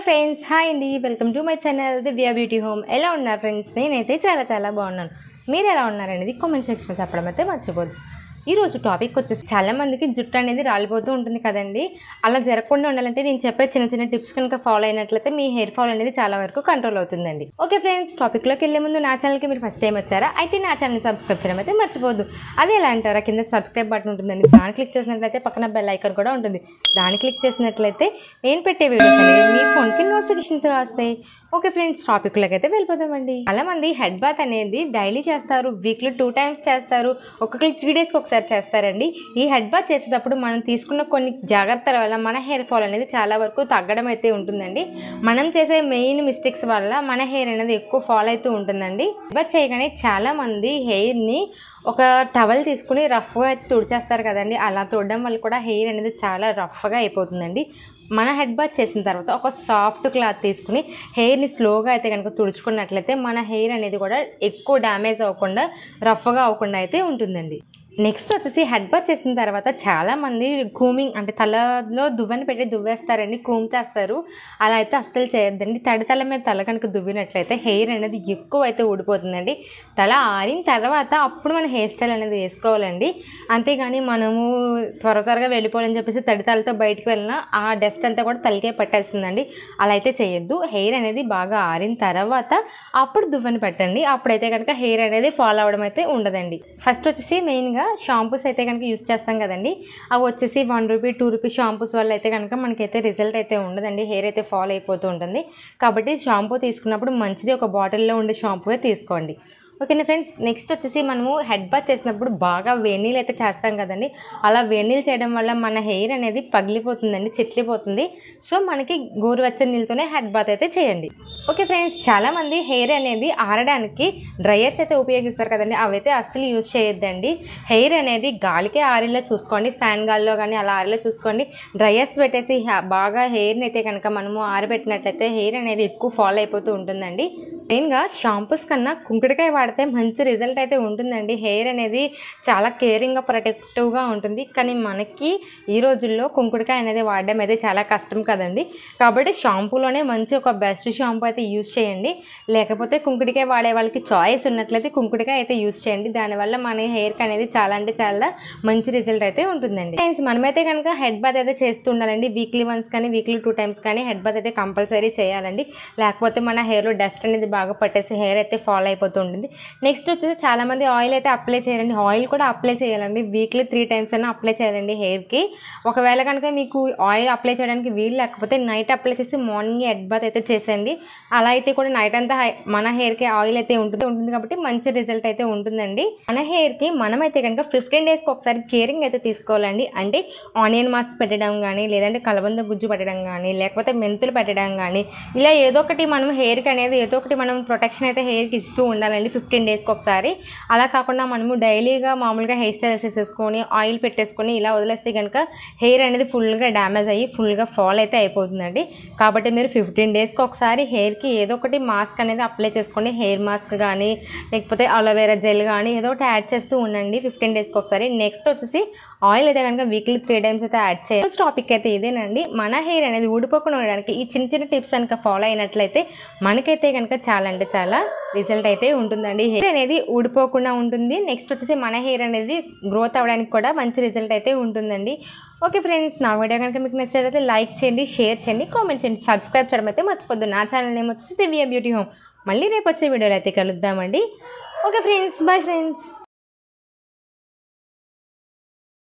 Friends hi అండి welcome to my channel Divya beauty home. ఎలా ఉన్నారు ఫ్రెండ్స్? నేనైతే చాలా బాగున్నాను. మీరు ఎలా ఉన్నారనేది కామెంట్ సెక్షన్లో చెప్పడం అయితే మర్చిపోద్దు. ఈరోజు టాపిక్ వచ్చేసి చాలా మందికి జుట్టు అనేది రాలిపోతూ ఉంటుంది కదండి. అలా జరగకుండా ఉండాలంటే నేను చెప్పే చిన్న టిప్స్ కనుక ఫాలో అయినట్లయితే మీ హెయిర్ ఫాల్ అనేది చాలా వరకు కంట్రోల్ అవుతుందండి. ఓకే ఫ్రెండ్స్, టాపిక్లోకి వెళ్ళే ముందు నా ఛానల్కి మీరు ఫస్ట్ టైం వచ్చారా అయితే నా ఛానల్ని సబ్స్క్రైబ్ చేయడం అయితే మర్చిపోద్దు. అది ఎలా అంటారా, కింద సబ్స్క్రైబ్ బటన్ ఉంటుందండి, దాన్ని క్లిక్ చేసినట్లయితే పక్కన బెల్ ఐకాన్ కూడా ఉంటుంది. దాన్ని క్లిక్ చేసినట్లయితే నేను పెట్టే వీడియోస్ అనేవి మీ ఫోన్కి నోటిఫికేషన్స్ వస్తాయి. ఓకే ఫ్రెండ్స్, టాపిక్లోకి అయితే వెళ్ళిపోదామండి. చాలా మంది హెడ్ బాత్ అనేది డైలీ చేస్తారు, వీక్లీ 2 times చేస్తారు, ఒక్కొక్కరు 3 days ఒకసారి చేస్తారండి. ఈ హెడ్ బాత్ చేసేటప్పుడు మనం తీసుకున్న కొన్ని జాగ్రత్తల వల్ల మన హెయిర్ ఫాల్ అనేది చాలా వరకు తగ్గడం అయితే ఉంటుందండి. మనం చేసే మెయిన్ మిస్టేక్స్ వల్ల మన హెయిర్ అనేది ఎక్కువ ఫాల్ అవుతూ ఉంటుందండి. హెడ్ బాత్ చేయగానే చాలా మంది హెయిర్ని ఒక టవల్ తీసుకుని రఫ్గా తుడిచేస్తారు కదండి. అలా తుడడం వల్ల కూడా హెయిర్ అనేది చాలా రఫ్గా అయిపోతుందండి. మన హెడ్ బాత్ చేసిన తర్వాత ఒక సాఫ్ట్ క్లాత్ తీసుకుని హెయిర్ని స్లోగా అయితే కనుక తుడుచుకున్నట్లయితే మన హెయిర్ అనేది కూడా ఎక్కువ డ్యామేజ్ అవ్వకుండా రఫ్గా అవ్వకుండా అయితే ఉంటుందండి. నెక్స్ట్ వచ్చేసి హెడ్ బాత్ చేసిన తర్వాత చాలామంది కూమింగ్ అంటే తలలో దువ్వని పెట్టి దువ్వేస్తారండి, కూమ్ చేస్తారు. అలా అయితే అస్సలు చేయొద్దండి. తల మీద తల కనుక దువ్వినట్లయితే హెయిర్ అనేది ఎక్కువ అయితే ఊడిపోతుందండి. తల ఆరిన తర్వాత అప్పుడు మన హెయిర్ స్టైల్ అనేది వేసుకోవాలండి. అంతేగాని మనము త్వరగా వెళ్ళిపోవాలని చెప్పేసి తలతో బయటకు వెళ్ళినా ఆ డస్ట్ అంతా కూడా తలకే పట్టేస్తుందండి. అలా అయితే చేయొద్దు. హెయిర్ అనేది బాగా ఆరిన తర్వాత అప్పుడు దువ్వని పెట్టండి. అప్పుడైతే కనుక హెయిర్ అనేది ఫాల్ అవ్వడం అయితే ఉండదండి. ఫస్ట్ వచ్చేసి మెయిన్గా షాంపూస్ అయితే కనుక యూస్ చేస్తాం కదండి. అవి వచ్చేసి 1 రూపీ 2 రూపీ షాంపూస్ వల్ల అయితే కనుక మనకైతే రిజల్ట్ అయితే ఉండదండి. హెయిర్ అయితే ఫాల్ అయిపోతూ ఉంటుంది. కాబట్టి షాంపూ తీసుకున్నప్పుడు మంచిది ఒక బాటిల్లో ఉండే షాంపూయే తీసుకోండి. ఓకేనా ఫ్రెండ్స్, నెక్స్ట్ వచ్చేసి మనము హెడ్ బాత్ చేసినప్పుడు బాగా వేడినీళ్ళు అయితే చేస్తాం కదండి. అలా వేడినీళ్ళు చేయడం వల్ల మన హెయిర్ అనేది పగిలిపోతుందండి, చిట్లిపోతుంది. సో మనకి గోరువెచ్చని నీళ్ళతోనే హెడ్ బాత్ అయితే చేయండి. ఓకే ఫ్రెండ్స్, చాలామంది హెయిర్ అనేది ఆరడానికి డ్రయర్స్ అయితే ఉపయోగిస్తారు కదండి. అవైతే అస్సలు యూజ్ చేయొద్దండి. హెయిర్ అనేది గాలికే ఆరేలా చూసుకోండి, ఫ్యాన్ గాల్లో కానీ అలా ఆరేలా చూసుకోండి. డ్రయర్స్ పెట్టేసి బాగా హెయిర్ని అయితే కనుక మనము ఆరబెట్టినట్లయితే హెయిర్ అనేది ఎక్కువ ఫాల్ అయిపోతూ ఉంటుందండి. మెయిన్గా షాంపూస్ కన్నా కుంకుడుకాయ వాడితే మంచి రిజల్ట్ అయితే ఉంటుందండి. హెయిర్ అనేది చాలా కేరింగ్గా ప్రొటెక్టివ్గా ఉంటుంది. కానీ మనకి ఈ రోజుల్లో కుంకుడుకాయ అనేది వాడడం అయితే చాలా కష్టం కదండి. కాబట్టి షాంపూలోనే మంచి ఒక బెస్ట్ షాంపూ అయితే యూజ్ చేయండి. లేకపోతే కుంకుడుకాయ వాడే వాళ్ళకి చాయిస్ ఉన్నట్లయితే కుంకుడుకాయ అయితే యూజ్ చేయండి. దానివల్ల మన హెయిర్కి అనేది చాలా అంటే చాలా మంచి రిజల్ట్ అయితే ఉంటుందండి. ఫ్రెండ్స్, మనమైతే కనుక హెడ్ బాత్ అయితే చేస్తూ ఉండాలండి. వీక్లీ వన్స్ కానీ వీక్లీ 2 times కానీ హెడ్ బాత్ అయితే కంపల్సరీ చేయాలండి. లేకపోతే మన హెయిర్లో డస్ట్ అనేది బాగా పట్టేసి హెయిర్ అయితే ఫాల్ అయిపోతూ ఉంటుంది. నెక్స్ట్ వచ్చేసి చాలామంది ఆయిల్ అయితే అప్లై చేయాలండి. ఆయిల్ కూడా అప్లై చేయాలండి. వీక్లీ 3 times అయినా అప్లై చేయాలండి హెయిర్కి. ఒకవేళ కనుక మీకు ఆయిల్ అప్లై చేయడానికి వీలు లేకపోతే నైట్ అప్లై చేసి మార్నింగ్ హెడ్ బాత్ అయితే చేసేయండి. అలా అయితే కూడా నైట్ అంతా మన హెయిర్కి ఆయిల్ అయితే ఉంటుంది కాబట్టి మంచి రిజల్ట్ అయితే ఉంటుందండి. మన హెయిర్కి మనమైతే కనుక 15 daysకి ఒకసారి కేరింగ్ అయితే తీసుకోవాలండి. అంటే ఆనియన్ మాస్క్ పెట్టడం కానీ, లేదంటే కలబంద గుజ్జు పెట్టడం కానీ, లేకపోతే మెంతులు పెట్టడం కానీ, ఇలా ఏదో ఒకటి మనం హెయిర్కి అనేది ఏదో ఒకటి మనం ప్రొటెక్షన్ అయితే హెయిర్కి ఇస్తూ ఉండాలండి 15 daysకి ఒకసారి. అలా కాకుండా మనము డైలీగా మామూలుగా హెయిర్ స్టైల్స్ వేసేసుకొని ఆయిల్ పెట్టేసుకొని ఇలా వదిలేస్తే కనుక హెయిర్ అనేది ఫుల్గా డ్యామేజ్ అయ్యి ఫుల్గా ఫాల్ అయితే అయిపోతుందండి. కాబట్టి మీరు 15 daysకి ఒకసారి హెయిర్కి ఏదో ఒకటి మాస్క్ అనేది అప్లై చేసుకోండి. హెయిర్ మాస్క్ కానీ, లేకపోతే అలోవెరా జెల్ కానీ ఏదో ఒకటి యాడ్ చేస్తూ ఉండండి 15 daysకి ఒకసారి. నెక్స్ట్ వచ్చేసి ఆయిల్ అయితే కనుక వీక్లీ 3 times అయితే యాడ్ చేయాలి. టాపిక్ అయితే ఇదేనండి. మన హెయిర్ అనేది ఊడిపోకుండా ఉండడానికి ఈ చిన్న టిప్స్ కనుక ఫాలో అయినట్లయితే మనకైతే కనుక చాలా అంటే చాలా రిజల్ట్ అయితే ఉంటుందండి. హెయిర్ అనేది ఊడిపోకుండా ఉంటుంది. నెక్స్ట్ వచ్చేసి మన హెయిర్ అనేది గ్రోత్ అవ్వడానికి కూడా మంచి రిజల్ట్ అయితే ఉంటుందండి. ఓకే ఫ్రెండ్స్, నా వీడియో కనుక మీకు నచ్చినట్లయితే లైక్ చేయండి, షేర్ చేయండి, కామెంట్ చేయండి, సబ్స్క్రైబ్ చేయడం అయితే మర్చిపోద్దు. నా ఛానల్ నేమ్ వచ్చేసి దివ్యా బ్యూటీ హోమ్. మళ్ళీ రేపు వచ్చే వీడియోలో అయితే కలుద్దామండి. Okay friends, bye friends.